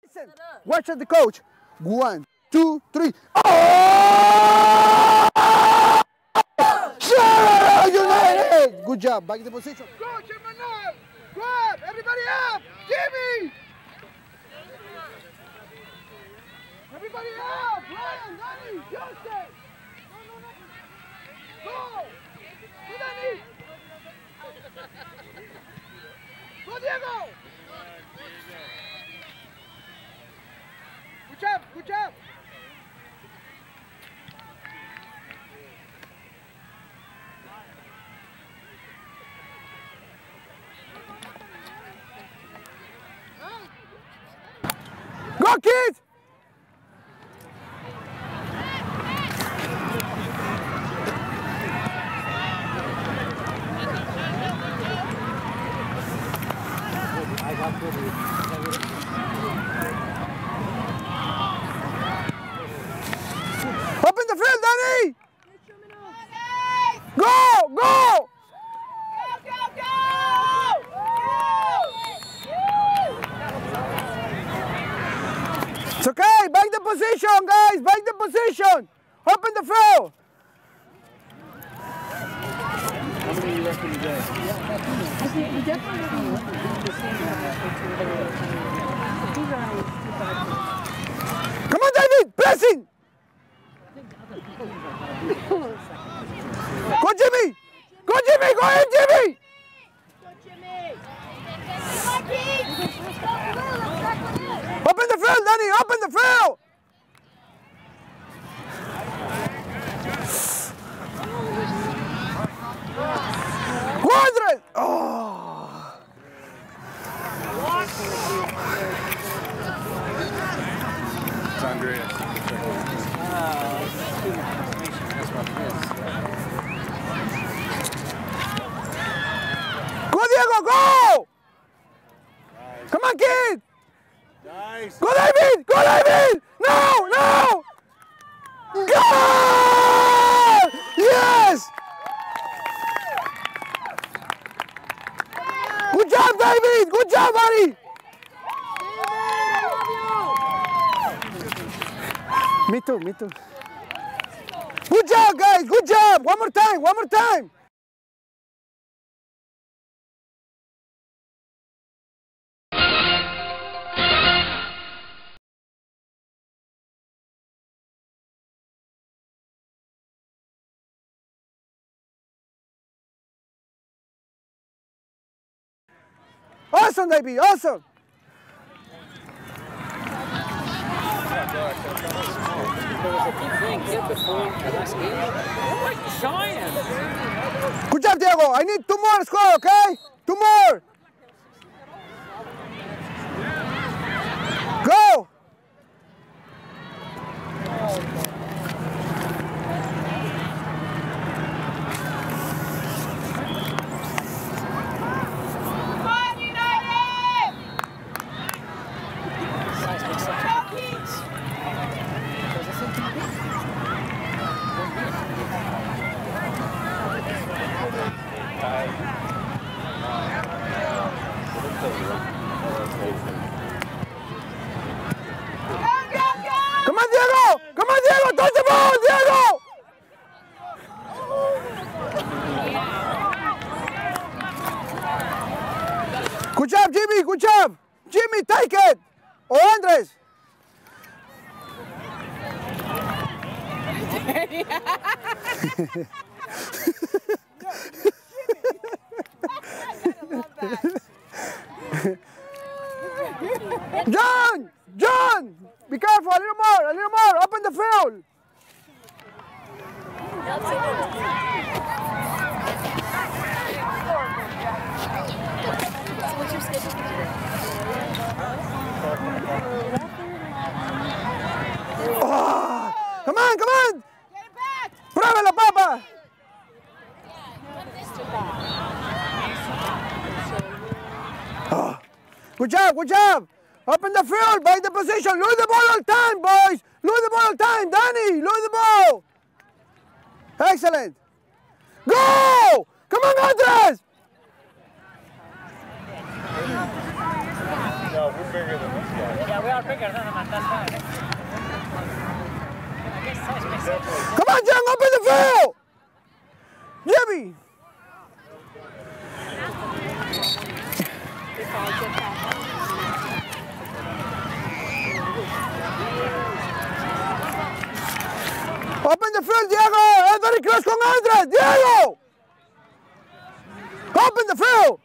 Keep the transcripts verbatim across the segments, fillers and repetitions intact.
Listen, watch at the coach. One, two, three. Oh! Sheffield United! Good job. Back in the position. Go, Jimmy! Grab! Everybody up! Jimmy! Everybody up! Ryan, Danny, Joseph! Go! Go, Danny! Go, Diego! Good job, good job! Go, kids! Up in the field, Danny! Go! Go! It's okay, back the position, guys, back the position. Open the field. How many do you reckon you get? Come on, David, pressing. Go, Jimmy. Go, Jimmy, go ahead, Jimmy. Open the field, Danny, open the field! Quadrant! Oh! It's Andreas. Go, Diego, go! Come on, kid! Nice. Go, David! Go, David! No! No! Goal! Yes! Good job, David! Good job, buddy! Me too, me too. Good job, guys! Good job! One more time, one more time! Awesome, David, awesome! Good job, Diego. I need two more score, okay? Two more. Go. Come on, Diego! Come on, Diego! Touch the ball, Diego! Good job, Jimmy! Good job! Jimmy, take it! Or Andres! John! John! Be careful, a little more, a little more, open the field! Oh, come on, come on! Get it back! Pruébalo, papa! Oh, good job, good job! Open the field, by the position, lose the ball all time, boys! Lose the ball all time, Danny, lose the ball! Excellent! Go! Come on, Andres! No, bigger than this guy. Yeah, we are bigger than him, and that's fine. I guess size makes sense. Come on, Jung, open the field! Jimmy! Open the field, Diego! Es very close con Andres! Diego! Open the field!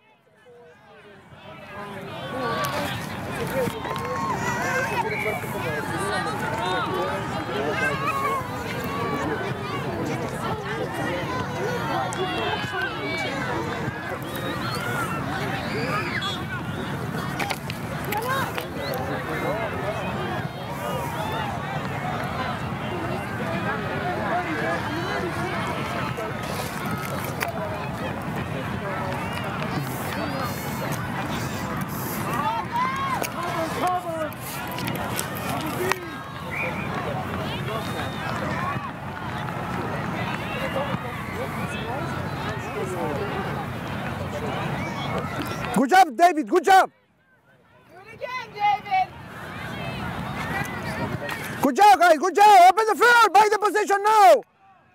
Good job, David. Good job. Do it again, David. Good job, guys. Good job. Open the field. Buy the position now.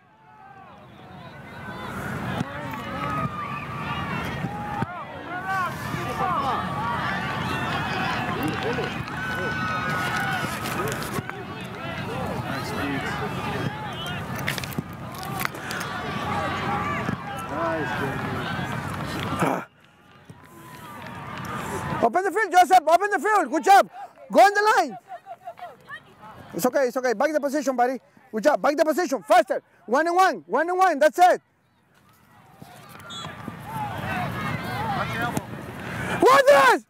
Open the field, Joseph. Open the field. Good job. Go on the line. It's okay. It's okay. Back the position, buddy. Good job. Back the position. Faster. One and one. One and one. That's it. Watch your elbow. What's this?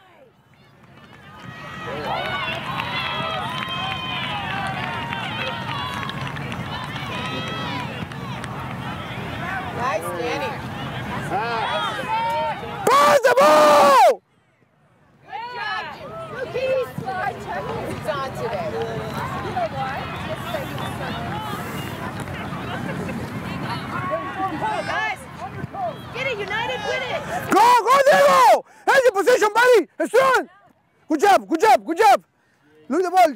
Nice, Danny. Pass the ball! Good job, Jim. Look, he's fine. He's on today. You know why? Come on, guys. Get it, United, win it. Go, go, Diego! Hey, the position, buddy. Strong. Good job. Good job. Good job. Look the ball.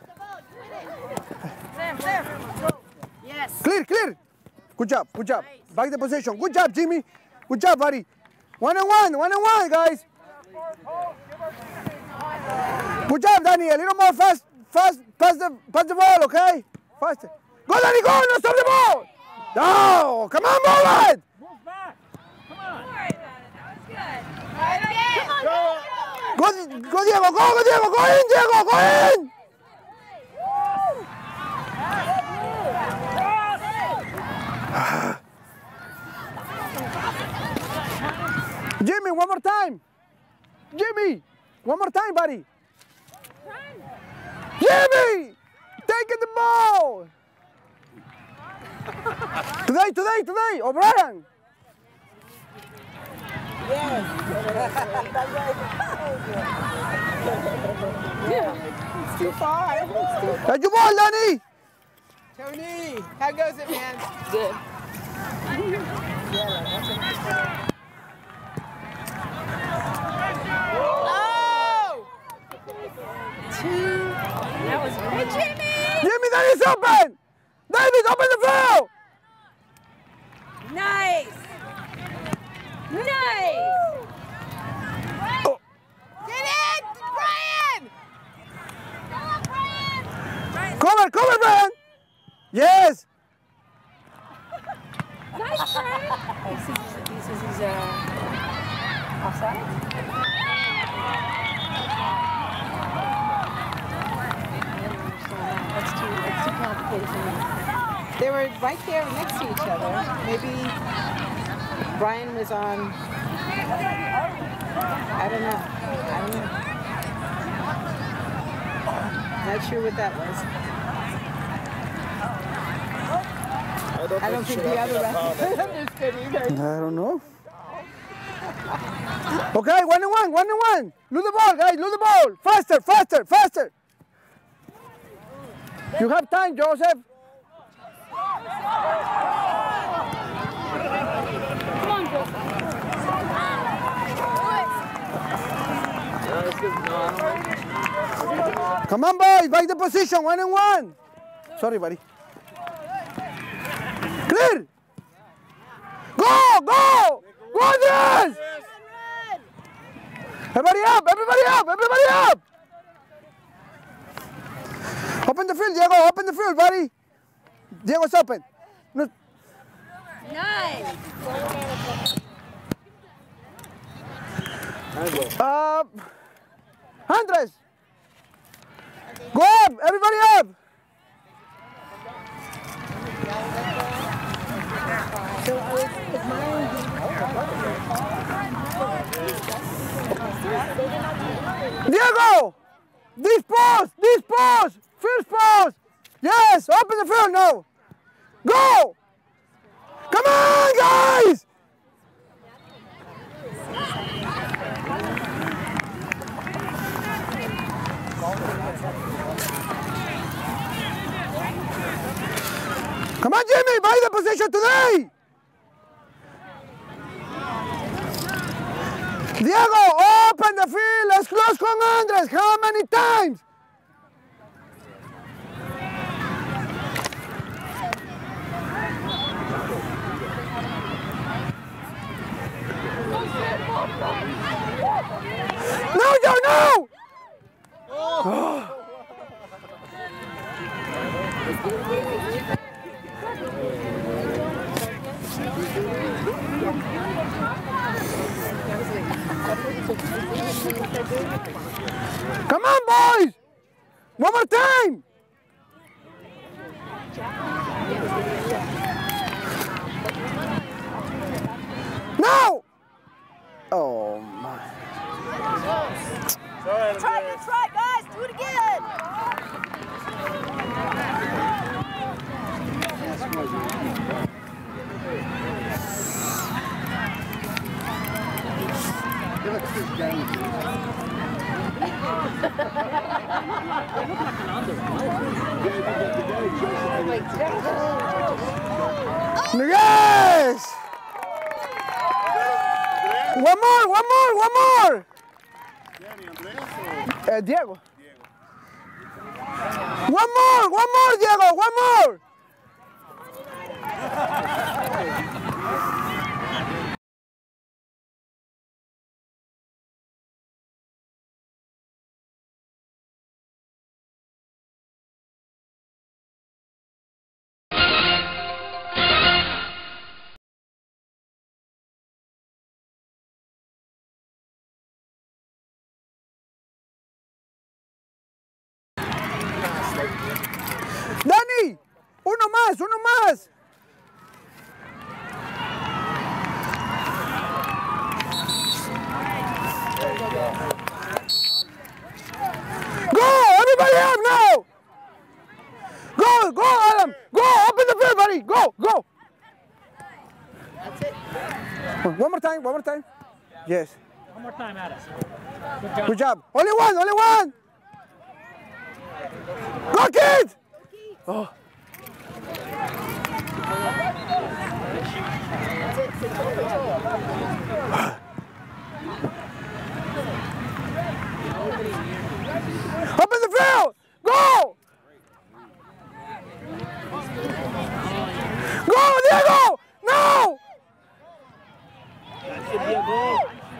Sam, Sam. Yes. Clear, clear. Good job. Good job. Back the position. Good job, Jimmy. Good job, buddy. One and one. One and one, guys. Good job, Danny. A little more fast. Fast. Pass the pass the ball, okay? Faster. Go, Danny. Go. No, stop the ball. No. Come on, move it. Move back. Come on. Go, go, Diego. Go, go, Diego. Go in, Diego. Go in. Jimmy, one more time. Jimmy, one more time, buddy. Jimmy, take the ball. Today, today, today, O'Brien. It's too far. It's too far. Take your ball, Danny. Tony, how goes it, man? Good. Oh! Two. That was great. Hey, Jimmy! Jimmy, Danny's open. David, open the field. Nice! Nice! Oh. Get it, Brian! Cover, cover, Brian. Yes. Nice, Brian! This is, this is his, uh, offside? That's too, that's too complicated for me. They were right there next to each other. Maybe Brian was on, I don't know. I don't know. Not sure what that was. I don't think the other ref understood either. I don't know. Okay, one and one, one and one. Lose the ball, guys, lose the ball. Faster, faster, faster. You have time, Joseph. Come on, Joseph. Come on, boys, back the position, one and one. Sorry, buddy. Clear. Go, go, go, Andres. Everybody up, everybody up, everybody up. Open the field, Diego, open the field, buddy. Diego's open. No. Nice. Uh, Andres. Go up, everybody up. Diego, this post, this post, first post. Yes, open the field now. Go. Come on, guys. Come on, Jimmy, buy the position today. Diego, open the field. Let's close con Andres. How many times? No, Joe, no! Oh. Come on, boys! One more time! No! Oh, my. Try, let's try, guys. Do it again. Yes! One more, one more, one more! Uh, Diego. One more, one more, Diego, one more! Dani, uno más, uno más. Go, everybody up now. Go, go, Adam. Go, open the field, buddy. Go, go. That's it. One more time, one more time. Yes. One more time, Addis. Good job. Good job. Only one, only one. Go, kids. Oh. Open the field. Go. Go, Diego. No. That should be a goal.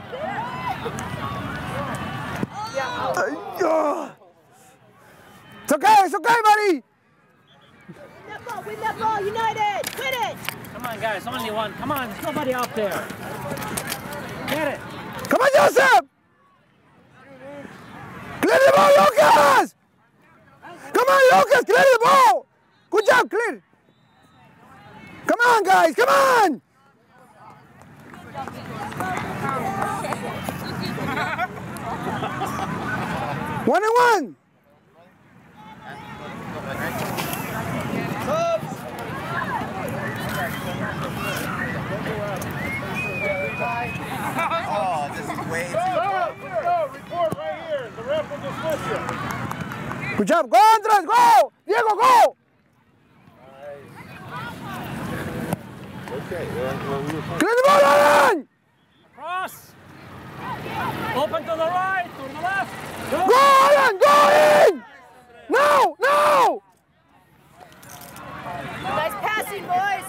Uh, it's okay, it's okay, buddy. That ball, win that ball, United. Win it. Come on, guys. Only one. Come on. There's nobody out there. Get it. Come on, Joseph. Clear the ball, Lucas. Come on, Lucas, clear the ball. Good job, clear. Come on, guys, come on. One and one. Oh, this is way too Go, go, report right here. The ref will dismiss you. Good job. Go, Andres, go. Diego, go. Okay, well, well, we were Clear the ball, Alan. Cross. Open to the right, to the left. Go, Alan, go in! No, no! Nice passing, boys.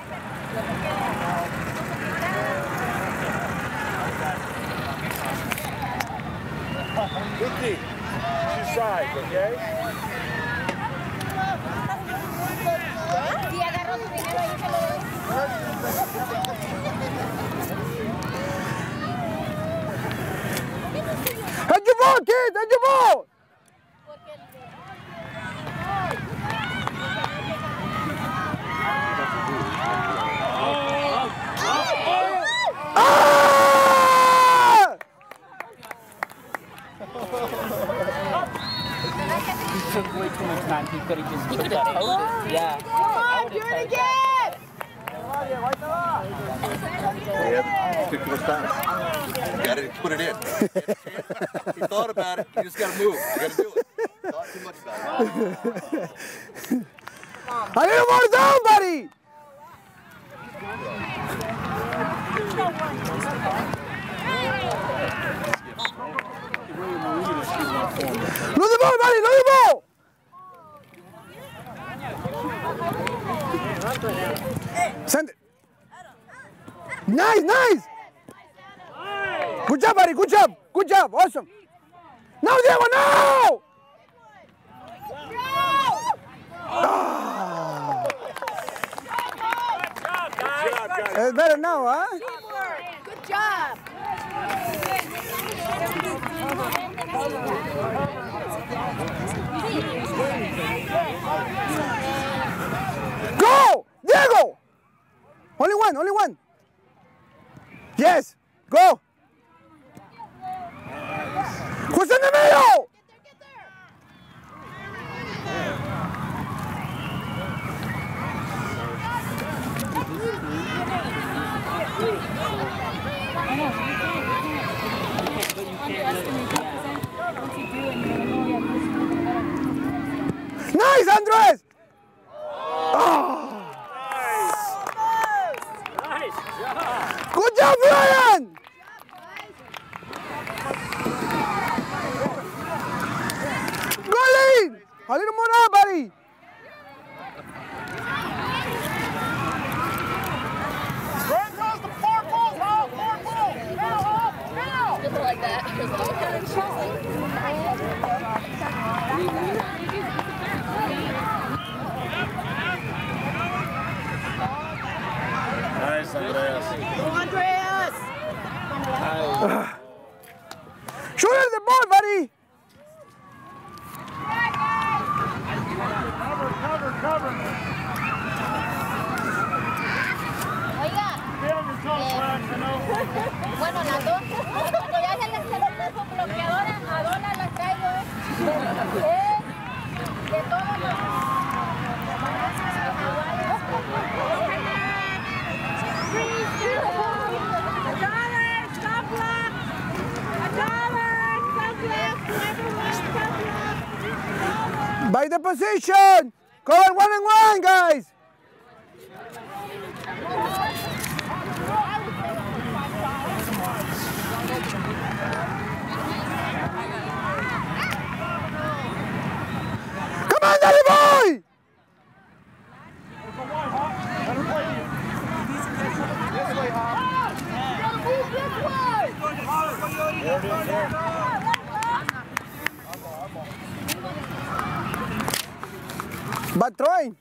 fifty. Two sides, okay? Sí, agarró su dinero y se lo doy. Head your ball, kid, head your ball! Ah! He took way too much time. He could have just put that out. Yeah. Come on, do it again. Yeah, took too much time. You gotta put it in. He thought about it. You just gotta move. You gotta do it. Thought too much about it. I need more down, buddy! Lose the ball, buddy, lose the ball! Send it. Nice, nice! Good job, buddy, good job, good job, awesome. Now, Diego, now! Ah. It's better now, huh? Good job. Go! Diego! Only one, only one. Yes, go. Who's in the middle? Nice, Andres! Oh. Nice job. Good job, Brian! Go, Lane! A little more now, buddy! Where goes the four balls? Hall, four balls. Now, Hall, now. Just like that. Nice, Andreas. Go, Andreas. Shoot at the ball, buddy! Cover, cover, cover. Oiga, Stay on your toes, Flash, you know. bueno, las dos. Cuando ya se les queda el cuerpo bloqueadora, a Dona las traigo. Eh, de todos los... A dollar, stop block. A dollar, stop block. Whoever wants stop block. By the position! Cover one and one, guys! Come on, Daddy boy! Bad throwing.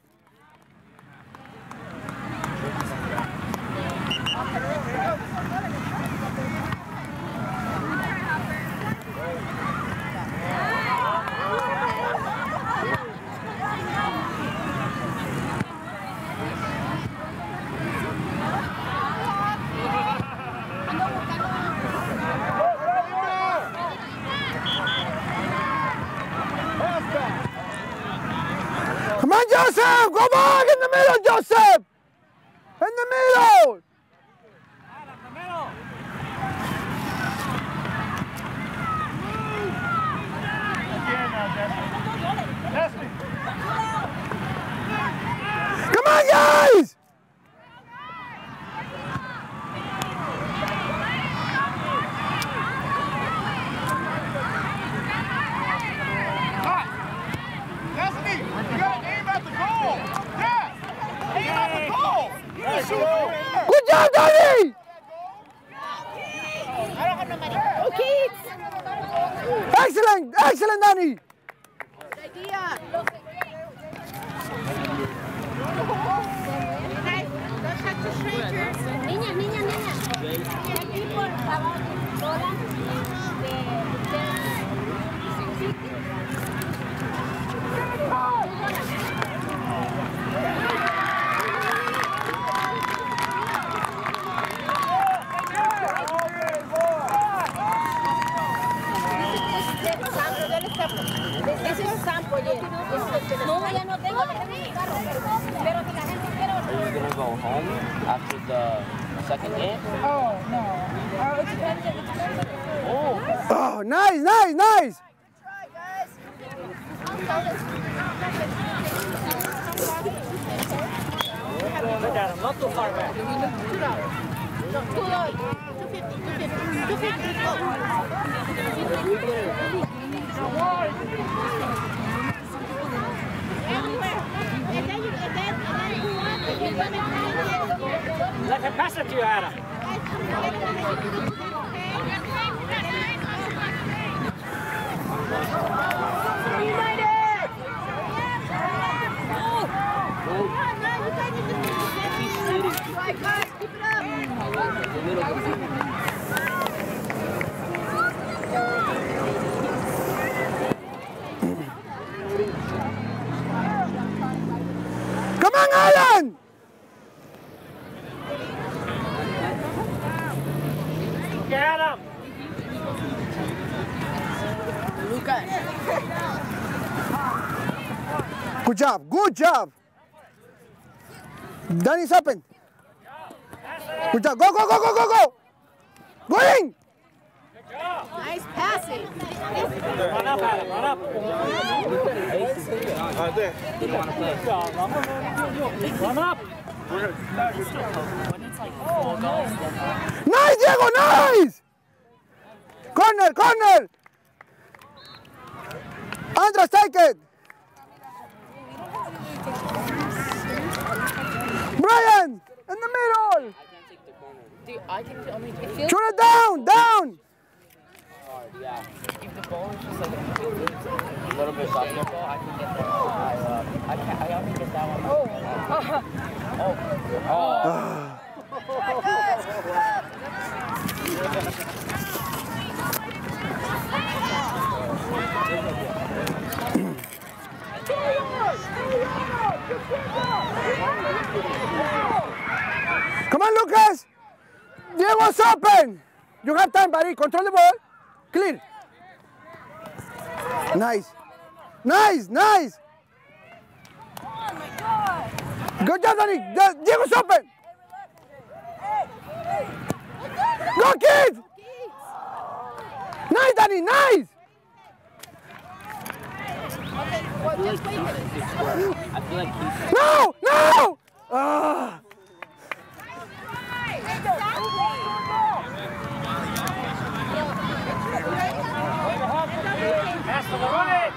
Come on, Joseph! Go back in the middle, Joseph! In the middle! Come on, guys! Good job, Danny! Okay. Excellent, excellent, Danny! Niña, niña, niña. Aquí por favor, bola ese es sample, no, ya no tengo, pero si la gente quiere. Are you gonna go home after the second game? Oh, no. Oh, it depends. It depends. Oh, Oh, nice, nice, nice! look at him, not too far back. two dollars. two fifty, two fifty, two fifty. Let him pass it to you, Adam. Come on, Alan! Get him! Good job, good job! Danny's open. Good job, go, go, go, go, go, go! Going! Nice passing. Run up, Adam, run up. Right there. Run up. Nice, Diego, nice! Corner, corner! Andres, take it! Brian, in the middle! Dude, I can, I mean, it feels Shoot it down, down! hard, yeah. If the ball is just like a little bit soft ball, I can get that. I, uh, I can't, I only get that one. Oh! Oh! Come on, Lucas! Diego's open! You have time, buddy. Control the ball. Clear. Nice. Nice, nice. Good job, Danny. The- Diego's open. Go, kids! Nice, Danny, nice! I feel like he's... No, no! Ah. Pass to the right.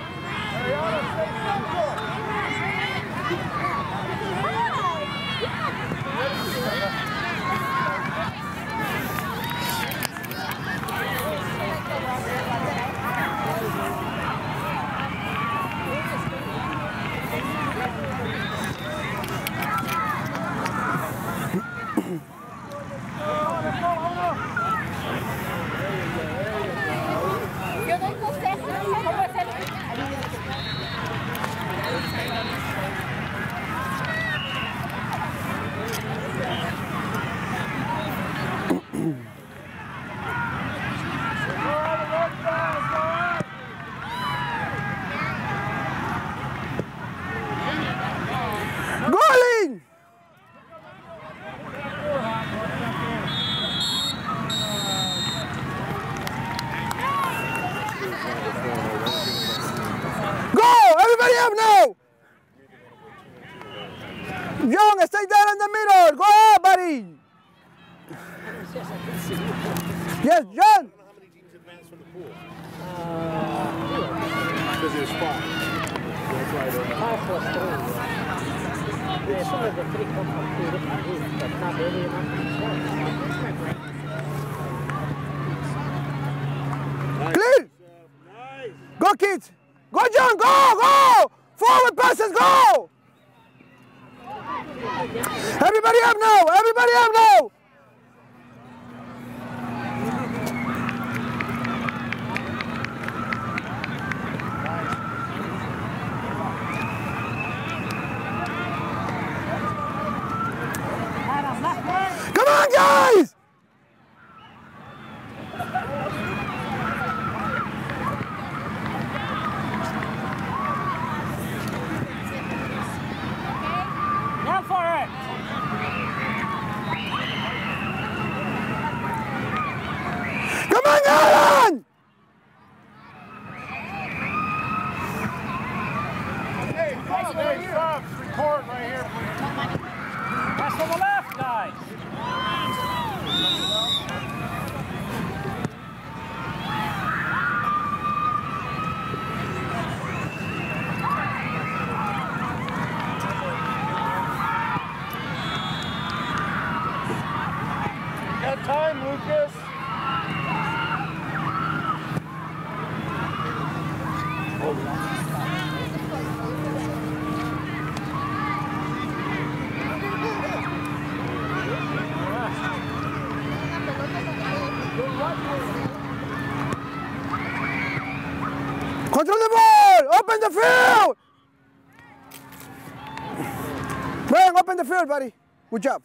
Yo doy consejos cómo hacer. Goalie! Go! Everybody up now! Young, stay there in the middle. Go, buddy. Yes, John. How many teams advanced from the pool? Because there's five. That's right. It's sort of the three come from two different groups, but not really enough to Clear! Go, kids! Go, John! Go! Go! Forward passes, go! Everybody up now! Everybody up now! Come on, guys! Now for it! Come on, Alan! Hey, stop, hey, stop. Record right here, please. Pass to the left, guys! Got time, Lucas. Control the ball! Open the field! Brian, open the field, buddy. Good job.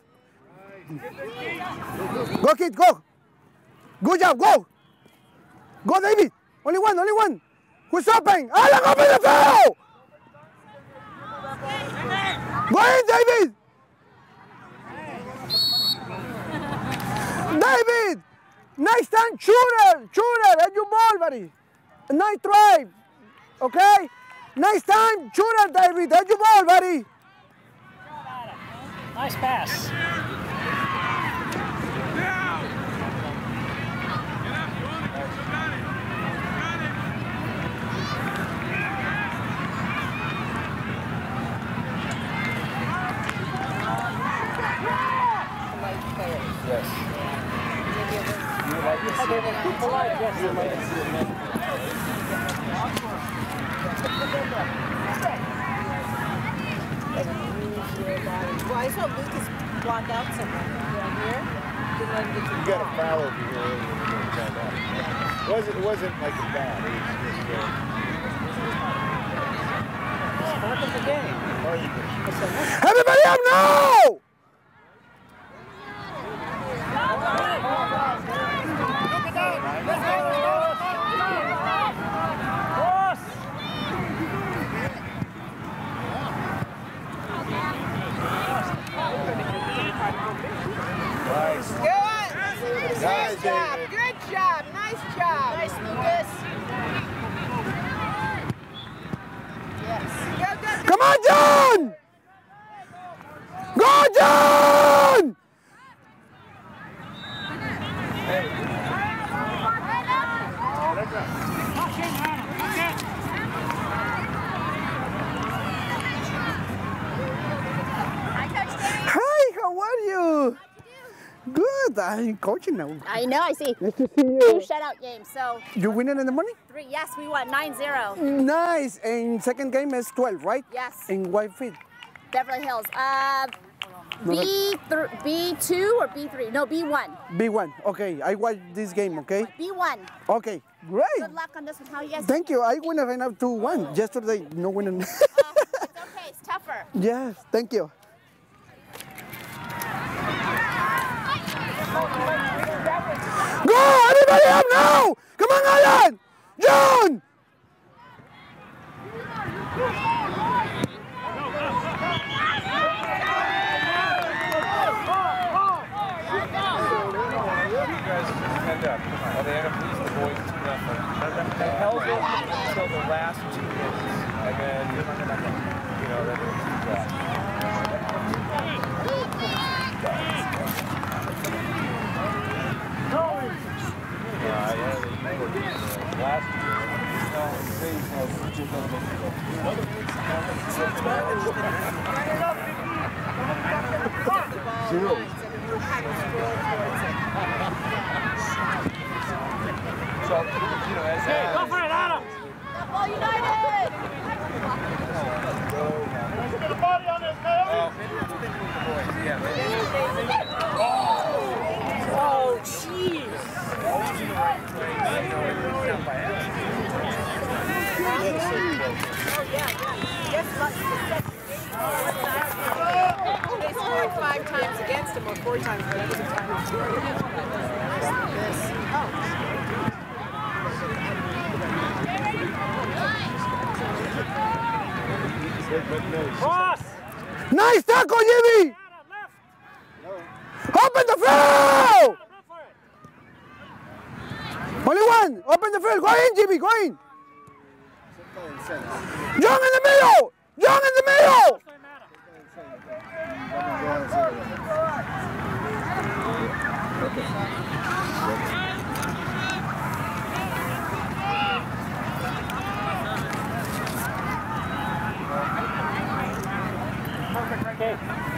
Go, kid, go. Good job, go. Go, David. Only one, only one. Who's open? Alan, open the field! Go in, David! David! Nice time, shooter! Shooter, at your ball, buddy. A nice try. Okay? Nice time, shooter, David. At your ball, buddy. Nice pass. Well, I saw Lucas block out someone down here. Didn't let him get to You got a foul over here earlier when you were tied up. It wasn't, it wasn't like a bad. It was just uh, Start of the game. oh, you could- Everybody up now! Nice. Good. Nice, Nice job. David. Good job. Nice job. Nice, Lucas. Yes. Go, go, go. Come on, John! Go, John! Hi, how are you? Good, I'm coaching now. I know, I see. Nice to see Two you. shutout games, so You winning in the morning? three. Yes, we won nine zero. Nice. And second game is twelve, right? Yes, In Whitefield. Beverly Hills. Uh, B th B two or B three? No, B one. B one. Okay, I watch this game, okay? B one. Okay, great. Good luck on this one. How you guys? Thank you. I win right now two one. Yesterday, no winning. Uh, it's okay. It's tougher. Yes, thank you. Go! Everybody up now! Come on, Alan! John! End up. Well, they end up losing the boys two nothing. They held it until the last two minutes, and then you know then it was that. Yeah, yeah, they were last year. No, they, uh, Zero. So, you know, as Hey, go for it, Adam! Ball United! Get the body on this, Coyote. Oh, jeez! They scored five times against him or four times against him. Cross! Nice tackle, Jimmy! Open the field! Only one! Open the field! Go in, Jimmy! Go in! Young in the middle! Young in the middle! Okay.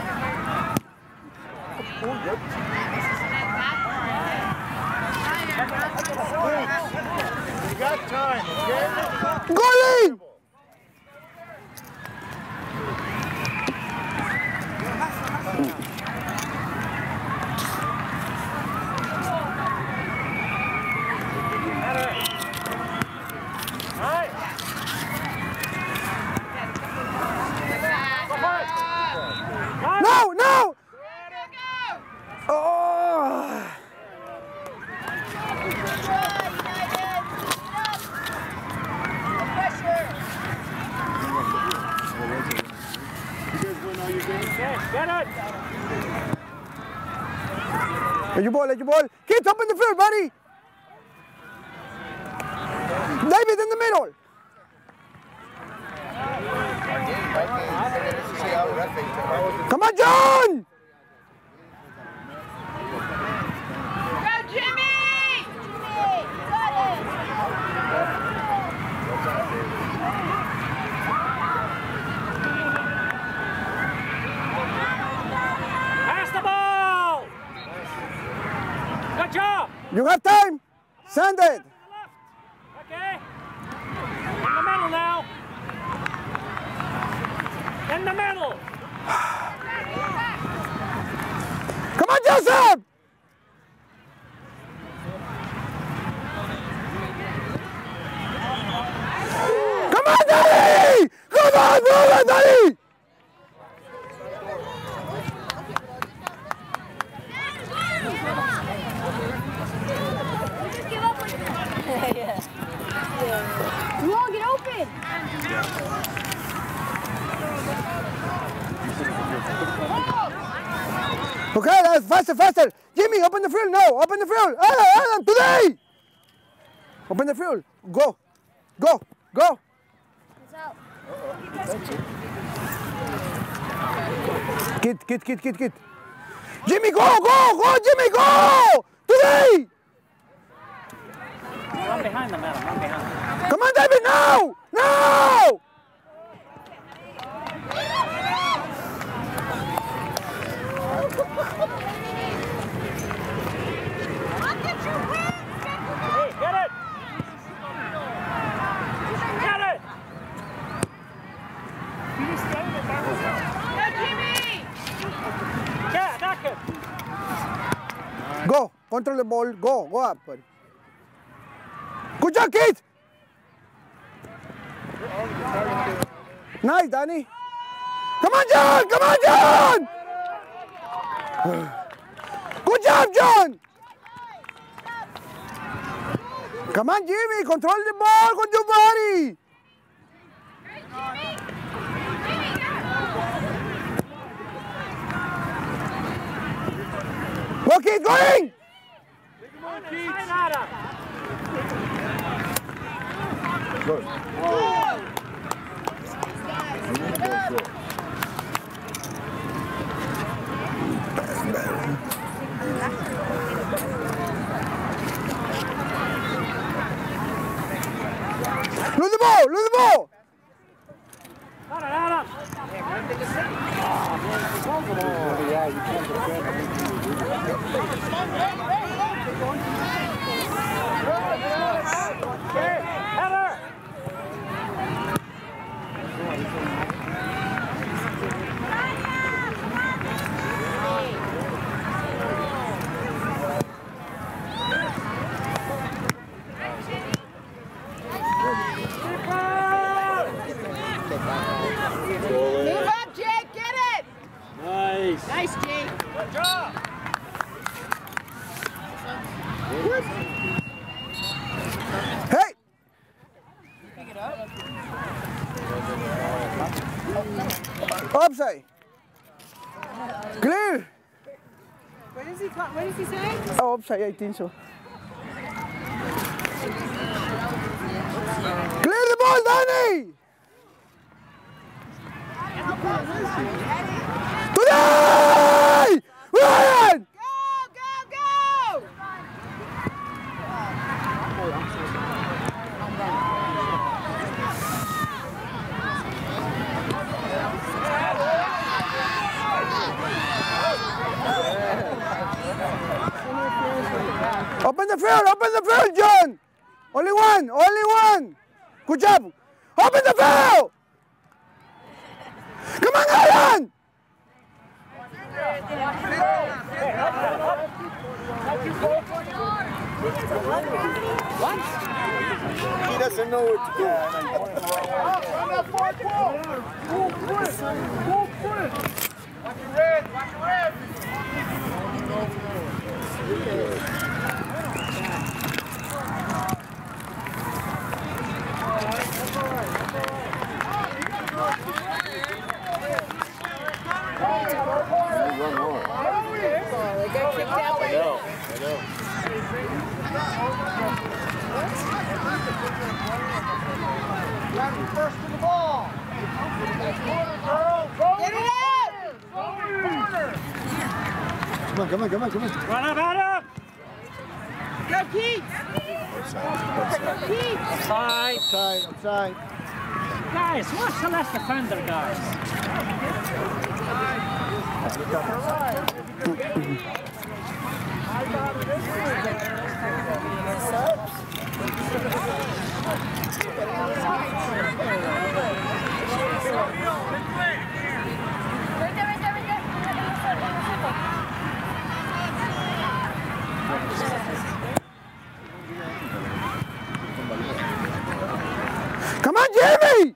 You got time, okay? Goalie! No, no! Oh! Get it! Let your ball, let your ball. Kids up in the field, buddy. David in the middle. Come on, John! Go, Jimmy! Got it! Pass the ball! Good job! You have time. Send it. Okay. In the middle now. In the middle. Come on, Joseph! Come on, Daddy! Come on, move it, Daddy! Come on, get open! Okay, that's faster, faster. Jimmy, open the field now. Open the field. Alan, Alan, today. Open the field. Go. Go. Go. Kid, kid, kid, kid, kid. Jimmy, go, go, go, Jimmy, go. Today. Run behind them, Adam. Run behind them. Come on, David, now. Now. Hey, get it! Get it! Go, Jimmy! Yeah, knock it! Go. Control the ball. Go. Go up, buddy. Good job, kid. Nice, Danny. Come on, John. Come on, John. Good job, John. Come on, Jimmy. Control the ball with your body. Go, kid. Going. Good. Lose the ball. Lose the ball. Got it, Adam. Yeah, you can't defend. Okay, header. Move up, Jake. Get it. Nice. Nice, Jake. Good job. Hey! Offside. Clear. What is he? What is he saying? Oh, offside, I think so. Clear the ball, Danny! Today! Ryan! Go, go, go! Open the field, open the field, John! Only one, only one! Good job! Open the field! Come on, Aaron! He doesn't know what to do. Watch your red, watch your red. One more. They got kicked out by I know, I know. First to the ball. Get it out! Come on, come on, come on, come on. Run up, Adam. Go, Pete! Pete! Side. Outside, outside. Guys, watch the left defender, guys. Come on, Jamie!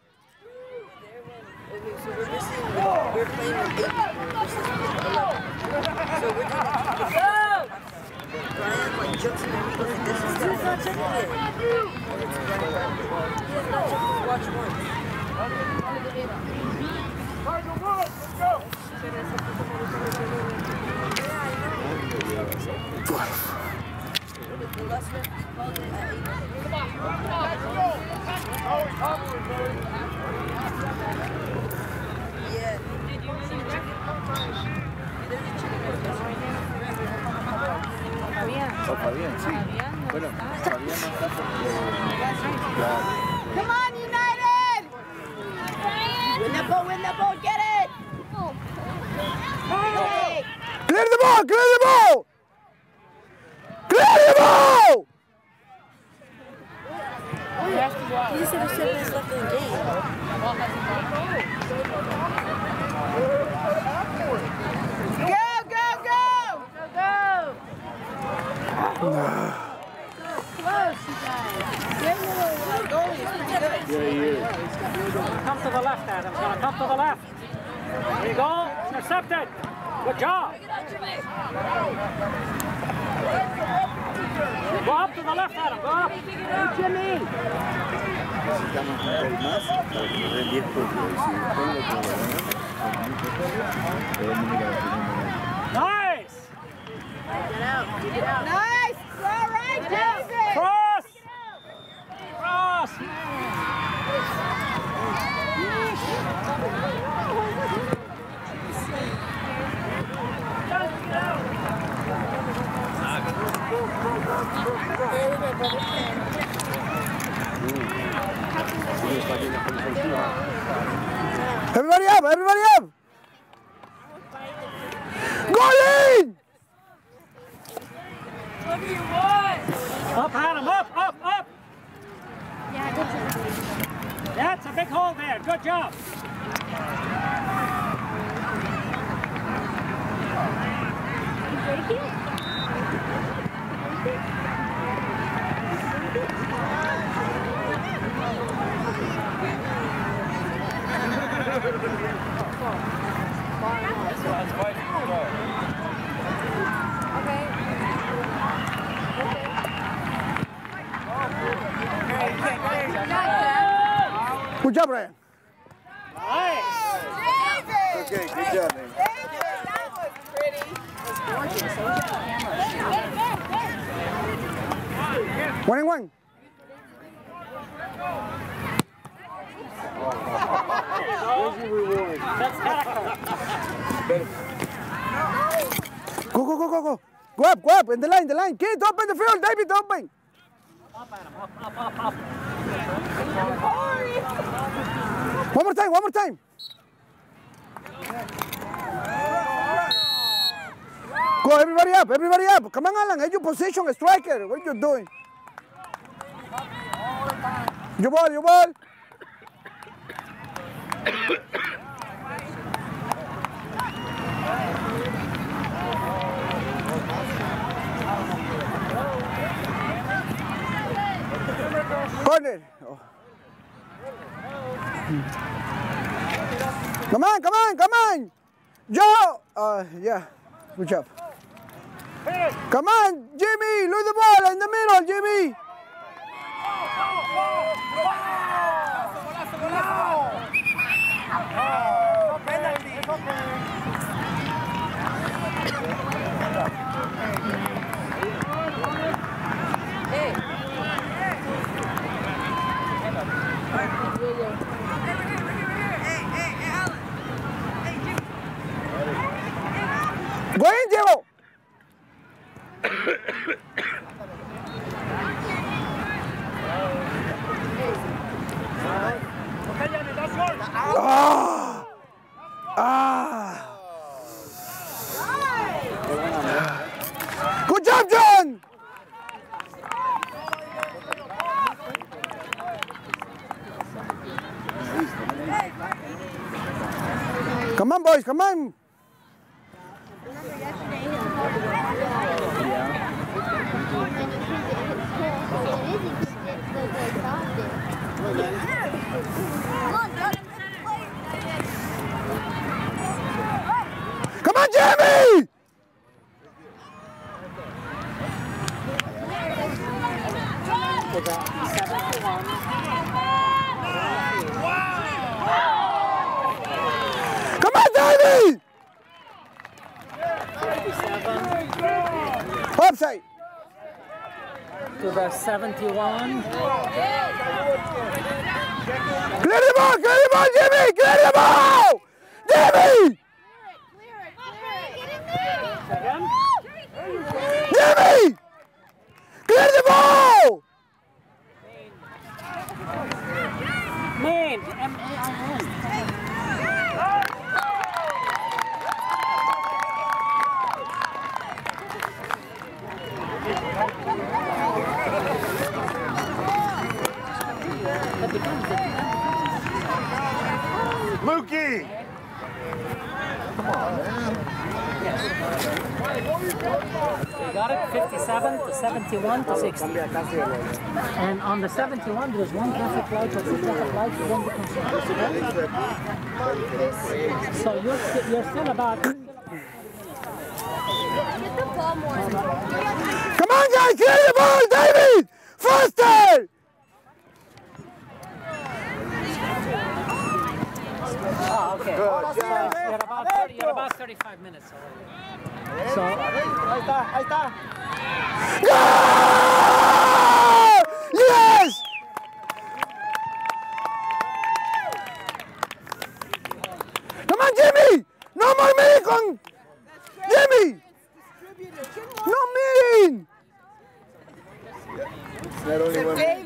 Oh, Fabián, sí. Bueno, Fabián no está porque... Come on, United! Win the ball, win the ball, get it! Hey! Clear the ball, clear the ball! Clear the ball! You just have seven minutes left in the game. Go, go, go! Go, go! Close, you guys. Get the goalie is pretty good. Yeah, he is. Come to the left, Adam. He's gonna come to the left. There you go. Intercepted. Good job. Go up to the left, Adam. Go up. Hey, Jimmy. Necesitamos un gol más para que nos den diez puntos. Y si con lo que ganamos, podemos ir a la final. Nice. Nice! All right, David! Cross. Cross. Sí, está aquí en la ofensiva. Everybody up, everybody up. Goalie! Up, Adam, up, up, up. That's a big hole there. Good job. Good job, Ryan. Nice. Okay, good job, man. That was pretty. One and one. That's tackle. Go, go, go, go, go. Go up, go up, in the line, the line. Kids, open the field, David, open. Up, Adam, up, up, up, up. One more time, one more time. Go, everybody up, everybody up. Come on, Alan, get your position, striker. What are you doing? Your ball, your ball. Corner. Oh. Come on, come on, come on. Joe. Uh, yeah, good job. Come on, Jimmy, lose the ball in the middle, Jimmy. Go in, Diego. Ah! Ah! Good job, John! Come on, boys, come on! Come on, Jamie! Come on, Davey! Offside. To the seventy-one. Clear the ball, clear the ball, Jimmy! Clear the ball! Jimmy! Again. Jimmy! Clear the ball! Main. M A I N. Mookie! Come on, man. You got it? fifty-seven to seventy-one to sixty. And on the seventy-one, there's one traffic light or two traffic lights. You won't be concerned. So you're, sti- you're still about... Come on, guys, clear the ball, David! Faster! Oh, okay. Good So job. you're about, thirty, you're about thirty-five minutes already. So... Ahí está, ahí está. Goal! Yes! Come on, Jimmy! No more meeting con... Jimmy! No meeting! That only one.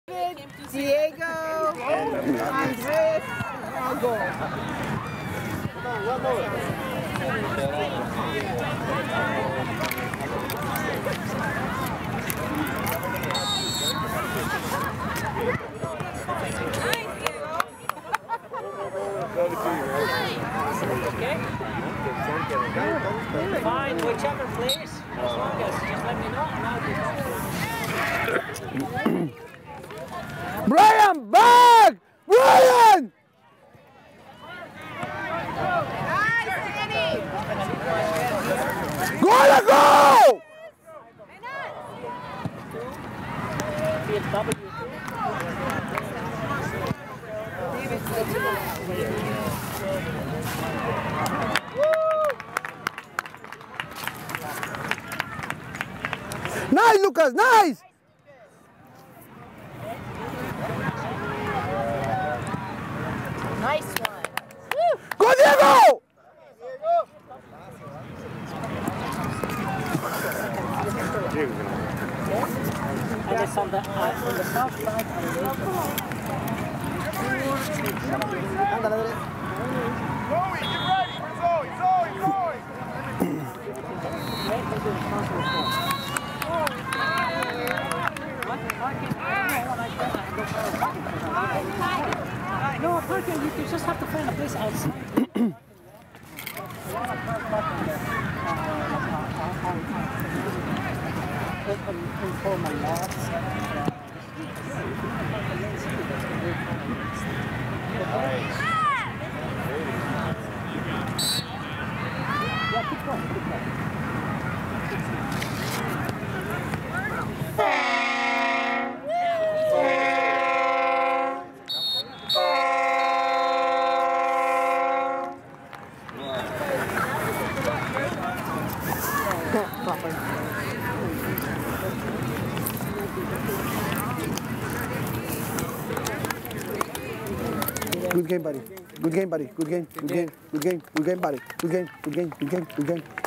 Diego, Andres, all goal. Okay? Fine, whichever, please. As long as, just let me know and I'll do it. Brian, back! Brian! Gotta go! Nice, Lucas, nice! Nice one. Go, Diego! And it's on the, uh, on the south side of the lake. Zoe, get ready for Zoe! Zoe, Zoe! No, parking, you can just have to find a place outside. Informal lots. Yeah, keep going, keep going. Good game, buddy. Good game, buddy. Good game. Good game. Good game. Good game, buddy. Good game. Good game. Good game. Good game.